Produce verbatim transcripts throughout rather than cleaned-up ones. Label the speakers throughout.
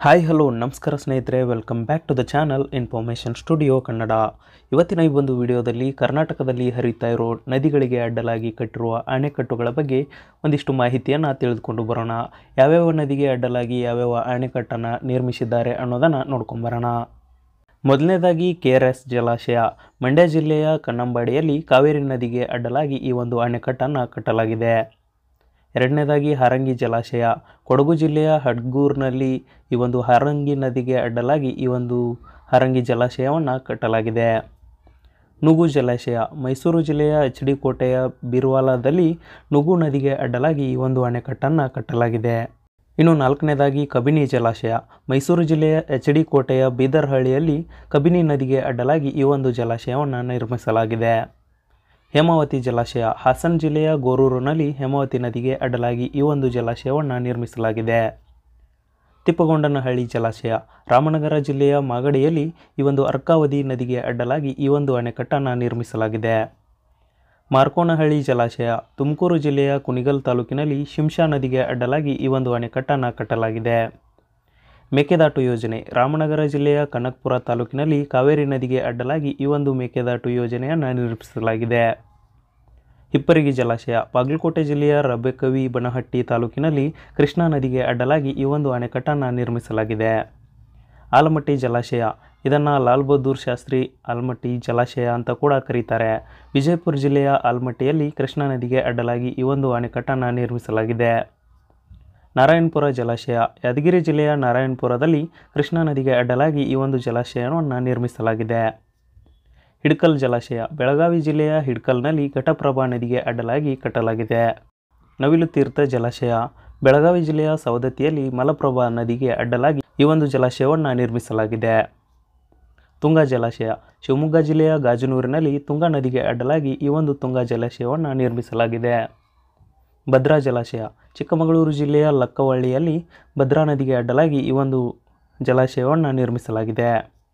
Speaker 1: Hi hello ನಮಸ್ಕಾರ ಸ್ನೇಹಿತರೆ, welcome back to the channel information studio Kannada. ಇವತ್ತಿನ ಈ ಒಂದು ವಿಡಿಯೋದಲ್ಲಿ ಕರ್ನಾಟಕದಲ್ಲಿ ಹರಿತಾ ಇರೋ ನದಿಗಳಿಗೆ ಅಡ್ಡಲಾಗಿ ಕಟ್ಟಿರುವ ಅಣೆಕಟ್ಟುಗಳ ಬಗ್ಗೆ ಒಂದಿಷ್ಟು ಮಾಹಿತಿಯನ್ನು ತಿಳಿದುಕೊಂಡು ಬರೋಣ. ಯಾವ್ಯಾವ ನದಿಗೆ ಅಡ್ಡಲಾಗಿ ಯಾವ್ಯಾವ ಅಣೆಕಟ್ಟನ್ನು ನಿರ್ಮಿಸಿದ್ದಾರೆ ಅನ್ನೋದನ್ನು ನೋಡ್ಕೊಂಬರೋಣ. ಮೊದಲನೇದಾಗಿ ಕೆ ಆರ್ ಎಸ್ ಜಲಾಶಯ. ಮಂಡ್ಯ ಜಿಲ್ಲೆಯ ಕನ್ನಂಬಾಡಿಯಲ್ಲಿ ಕಾವೇರಿ ನದಿಗೆ ಅಡ್ಡಲಾಗಿ ಈ ಒಂದು ಅಣೆಕಟ್ಟನ್ನು ಕಟ್ಟಲಾಗಿದೆ. ಎರಡನೇದಾಗಿ ಹಾರಂಗಿ ಜಲಾಶಯ. ಕೊಡಗು ಜಿಲ್ಲೆಯ ಹಡ್ಗೂರಿನಲ್ಲಿ ಈ ಒಂದು ಹಾರಂಗಿ ನದಿಗೆ ಅಡ್ಡಲಾಗಿ ಈ ಒಂದು ಹಾರಂಗಿ ಜಲಾಶಯವನ್ನು ಕಟ್ಟಲಾಗಿದೆ. ನುಗು ಜಲಾಶಯ. ಮೈಸೂರು ಜಿಲ್ಲೆಯ ಎಚ್ ಡಿ ಕೋಟೆಯ ಬಿರ್ವಾಲದಲ್ಲಿ ನುಗು ನದಿಗೆ ಅಡ್ಡಲಾಗಿ ಈ ಒಂದು ಅಣೆಕಟ್ಟನ್ನು ಕಟ್ಟಲಾಗಿದೆ. ಇನ್ನು ನಾಲ್ಕನೇದಾಗಿ ಕಬಿನಿ ಜಲಾಶಯ. ಮೈಸೂರು ಜಿಲ್ಲೆಯ ಎಚ್ ಡಿ ಕೋಟೆಯ ಬೀದರ್ಹಳ್ಳಿಯಲ್ಲಿ ಕಬಿನಿ ನದಿಗೆ ಅಡ್ಡಲಾಗಿ ಈ ಒಂದು ಜಲಾಶಯವನ್ನು ನಿರ್ಮಿಸಲಾಗಿದೆ. ಹೇಮಾವತಿ ಜಲಾಶಯ. ಹಾಸನ ಜಿಲ್ಲೆಯ ಗೋರೂರಿನಲ್ಲಿ ಹೇಮಾವತಿ ನದಿಗೆ ಅಡ್ಡಲಾಗಿ ಈ ಒಂದು ಜಲಾಶಯವನ್ನು ನಿರ್ಮಿಸಲಾಗಿದೆ. ತಿಪ್ಪಗೊಂಡನಹಳ್ಳಿ ಜಲಾಶಯ. ರಾಮನಗರ ಜಿಲ್ಲೆಯ ಮಾಗಡಿಯಲ್ಲಿ ಈ ಒಂದು ಅರ್ಕಾವತಿ ನದಿಗೆ ಅಡ್ಡಲಾಗಿ ಈ ಒಂದು ಅಣೆಕಟ್ಟನ್ನು ನಿರ್ಮಿಸಲಾಗಿದೆ. ಮಾರ್ಕೋನಹಳ್ಳಿ ಜಲಾಶಯ. ತುಮಕೂರು ಜಿಲ್ಲೆಯ ಕುಣಿಗಲ್ ತಾಲೂಕಿನಲ್ಲಿ ಶಿಂಷಾ ನದಿಗೆ ಅಡ್ಡಲಾಗಿ ಈ ಒಂದು ಅಣೆಕಟ್ಟನ್ನು ಕಟ್ಟಲಾಗಿದೆ. ಮೇಕೆದಾಟು ಯೋಜನೆ. ರಾಮನಗರ ಜಿಲ್ಲೆಯ ಕನಕಪುರ ತಾಲೂಕಿನಲ್ಲಿ ಕಾವೇರಿ ನದಿಗೆ ಅಡ್ಡಲಾಗಿ ಈ ಒಂದು ಮೇಕೆದಾಟು ಯೋಜನೆಯನ್ನು ನಿರ್ಮಿಸಲಾಗಿದೆ. ಹಿಪ್ಪರಗಿ ಜಲಾಶಯ. ಬಾಗಲಕೋಟೆ ಜಿಲ್ಲೆಯ ರಬೆಕವಿ ಬನಹಟ್ಟಿ ತಾಲೂಕಿನಲ್ಲಿ ಕೃಷ್ಣಾ ನದಿಗೆ ಅಡ್ಡಲಾಗಿ ಈ ಒಂದು ಅಣೆಕಟ್ಟನ್ನು ನಿರ್ಮಿಸಲಾಗಿದೆ. ಆಲಮಟ್ಟಿ ಜಲಾಶಯ. ಇದನ್ನು ಲಾಲ್ ಬಹದ್ದೂರ್ ಶಾಸ್ತ್ರಿ ಆಲಮಟ್ಟಿ ಜಲಾಶಯ ಅಂತ ಕೂಡ ಕರೀತಾರೆ. ವಿಜಯಪುರ ಜಿಲ್ಲೆಯ ಆಲಮಟ್ಟಿಯಲ್ಲಿ ಕೃಷ್ಣಾ ನದಿಗೆ ಅಡ್ಡಲಾಗಿ ಈ ಒಂದು ಅಣೆಕಟ್ಟನ್ನು ನಿರ್ಮಿಸಲಾಗಿದೆ. ನಾರಾಯಣಪುರ ಜಲಾಶಯ. ಯಾದಗಿರಿ ಜಿಲ್ಲೆಯ ನಾರಾಯಣಪುರದಲ್ಲಿ ಕೃಷ್ಣಾ ನದಿಗೆ ಅಡ್ಡಲಾಗಿ ಈ ಒಂದು ಜಲಾಶಯವನ್ನು ನಿರ್ಮಿಸಲಾಗಿದೆ. ಹಿಡ್ಕಲ್ ಜಲಾಶಯ. ಬೆಳಗಾವಿ ಜಿಲ್ಲೆಯ ಹಿಡ್ಕಲ್ನಲ್ಲಿ ಘಟಪ್ರಭಾ ನದಿಗೆ ಅಡ್ಡಲಾಗಿ ಕಟ್ಟಲಾಗಿದೆ. ನವಿಲು ತೀರ್ಥ ಜಲಾಶಯ. ಬೆಳಗಾವಿ ಜಿಲ್ಲೆಯ ಸವದತ್ತಿಯಲ್ಲಿ ಮಲಪ್ರಭಾ ನದಿಗೆ ಅಡ್ಡಲಾಗಿ ಈ ಒಂದು ಜಲಾಶಯವನ್ನು ನಿರ್ಮಿಸಲಾಗಿದೆ. ತುಂಗಾ ಜಲಾಶಯ. ಶಿವಮೊಗ್ಗ ಜಿಲ್ಲೆಯ ಗಾಜನೂರಿನಲ್ಲಿ ತುಂಗಾ ನದಿಗೆ ಅಡ್ಡಲಾಗಿ ಈ ಒಂದು ತುಂಗಾ ಜಲಾಶಯವನ್ನು ನಿರ್ಮಿಸಲಾಗಿದೆ. ಭದ್ರಾ ಜಲಾಶಯ. ಚಿಕ್ಕಮಗಳೂರು ಜಿಲ್ಲೆಯ ಲಕ್ಕವಳ್ಳಿಯಲ್ಲಿ ಭದ್ರಾ ನದಿಗೆ ಅಡ್ಡಲಾಗಿ ಈ ಒಂದು ಜಲಾಶಯವನ್ನು ನಿರ್ಮಿಸಲಾಗಿದೆ.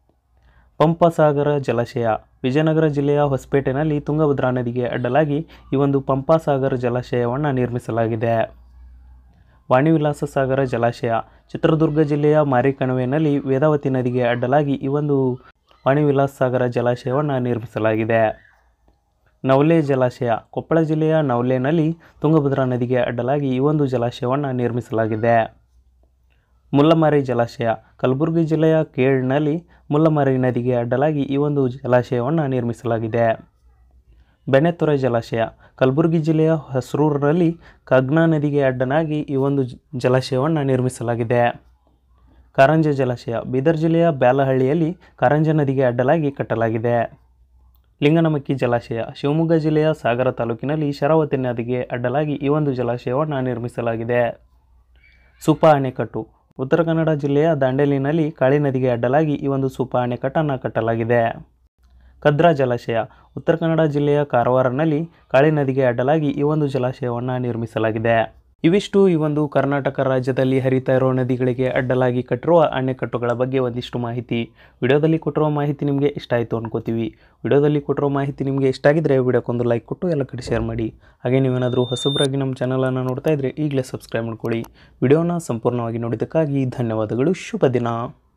Speaker 1: ಪಂಪಸಾಗರ ಜಲಾಶಯ. ವಿಜಯನಗರ ಜಿಲ್ಲೆಯ ಹೊಸಪೇಟೆನಲ್ಲಿ ತುಂಗಭದ್ರಾ ನದಿಗೆ ಅಡ್ಡಲಾಗಿ ಈ ಒಂದು ಪಂಪಸಾಗರ ಜಲಾಶಯವನ್ನು ನಿರ್ಮಿಸಲಾಗಿದೆ. ವಾಣಿವಿಲಾಸ ಸಾಗರ ಜಲಾಶಯ. ಚಿತ್ರದುರ್ಗ ಜಿಲ್ಲೆಯ ಮಾರಿಕಣಿವೆನಲ್ಲಿ ವೇದಾವತಿ ನದಿಗೆ ಅಡ್ಡಲಾಗಿ ಈ ಒಂದು ವಾಣಿವಿಲಾಸ ಸಾಗರ ಜಲಾಶಯವನ್ನು ನಿರ್ಮಿಸಲಾಗಿದೆ. ನವಲೆ ಜಲಾಶಯ. ಕೊಪ್ಪಳ ಜಿಲ್ಲೆಯ ನವಲೆನಲ್ಲಿ ತುಂಗಭದ್ರಾ ನದಿಗೆ ಅಡ್ಡಲಾಗಿ ಈ ಒಂದು ಜಲಾಶಯವನ್ನು ನಿರ್ಮಿಸಲಾಗಿದೆ. ಮುಲ್ಲಮಾರಿ ಜಲಾಶಯ. ಕಲಬುರಗಿ ಜಿಲ್ಲೆಯ ಕೇಳ್ನಲ್ಲಿ ಮುಲ್ಲಮಾರಿ ನದಿಗೆ ಅಡ್ಡಲಾಗಿ ಈ ಒಂದು ಜಲಾಶಯವನ್ನು ನಿರ್ಮಿಸಲಾಗಿದೆ. ಬೆಣ್ಣೆತೊರೆ ಜಲಾಶಯ. ಕಲಬುರಗಿ ಜಿಲ್ಲೆಯ ಹೊಸರೂರಿನಲ್ಲಿ ಕಗ್ನಾ ನದಿಗೆ ಅಡ್ಡಲಾಗಿ ಈ ಒಂದು ಜಲಾಶಯವನ್ನು ನಿರ್ಮಿಸಲಾಗಿದೆ. ಕಾರಂಜ ಜಲಾಶಯ. ಬೀದರ್ ಜಿಲ್ಲೆಯ ಬ್ಯಾಲಹಳ್ಳಿಯಲ್ಲಿ ಕಾರಂಜ ನದಿಗೆ ಅಡ್ಡಲಾಗಿ ಕಟ್ಟಲಾಗಿದೆ. ಲಿಂಗನಮಕ್ಕಿ ಜಲಾಶಯ. ಶಿವಮೊಗ್ಗ ಜಿಲ್ಲೆಯ ಸಾಗರ ತಾಲೂಕಿನಲ್ಲಿ ಶರಾವತಿ ನದಿಗೆ ಅಡ್ಡಲಾಗಿ ಈ ಒಂದು ಜಲಾಶಯವನ್ನು ನಿರ್ಮಿಸಲಾಗಿದೆ. ಸೂಪಾ ಅಣೆಕಟ್ಟು. ಉತ್ತರ ಕನ್ನಡ ಜಿಲ್ಲೆಯ ದಾಂಡೇಲಿನಲ್ಲಿ ಕಾಳಿ ನದಿಗೆ ಅಡ್ಡಲಾಗಿ ಈ ಒಂದು ಸೂಪಾ ಅಣೆಕಟ್ಟನ್ನು ಕಟ್ಟಲಾಗಿದೆ. ಕದ್ರಾ ಜಲಾಶಯ. ಉತ್ತರ ಕನ್ನಡ ಜಿಲ್ಲೆಯ ಕಾರವಾರನಲ್ಲಿ ಕಾಳಿ ನದಿಗೆ ಅಡ್ಡಲಾಗಿ ಈ ಒಂದು ಜಲಾಶಯವನ್ನು ನಿರ್ಮಿಸಲಾಗಿದೆ. ಇವಿಷ್ಟು ಈ ಒಂದು ಕರ್ನಾಟಕ ರಾಜ್ಯದಲ್ಲಿ ಹರಿತಾ ಇರೋ ನದಿಗಳಿಗೆ ಅಡ್ಡಲಾಗಿ ಕಟ್ಟಿರುವ ಅಣೆಕಟ್ಟುಗಳ ಬಗ್ಗೆ ಒಂದಿಷ್ಟು ಮಾಹಿತಿ. ವಿಡಿಯೋದಲ್ಲಿ ಕೊಟ್ಟಿರೋ ಮಾಹಿತಿ ನಿಮಗೆ ಇಷ್ಟ ಆಯಿತು ಅನ್ಕೋತೀವಿ. ವಿಡಿಯೋದಲ್ಲಿ ಕೊಟ್ಟಿರೋ ಮಾಹಿತಿ ನಿಮಗೆ ಇಷ್ಟ ಆಗಿದ್ರೆ ವಿಡಿಯೋಕ್ಕೊಂದು ಲೈಕ್ ಕೊಟ್ಟು ಎಲ್ಲ ಕಡೆ ಶೇರ್ ಮಾಡಿ. ಹಾಗೆ ನೀವೇನಾದರೂ ಹೊಸಬರಾಗಿ ನಮ್ಮ ಚಾನಲನ್ನು ನೋಡ್ತಾ ಇದ್ದರೆ ಈಗಲೇ ಸಬ್ಸ್ಕ್ರೈಬ್ ಮಾಡ್ಕೊಳ್ಳಿ. ವಿಡಿಯೋನ ಸಂಪೂರ್ಣವಾಗಿ ನೋಡಿದ್ದಕ್ಕಾಗಿ ಧನ್ಯವಾದಗಳು. ಶುಭ ದಿನ.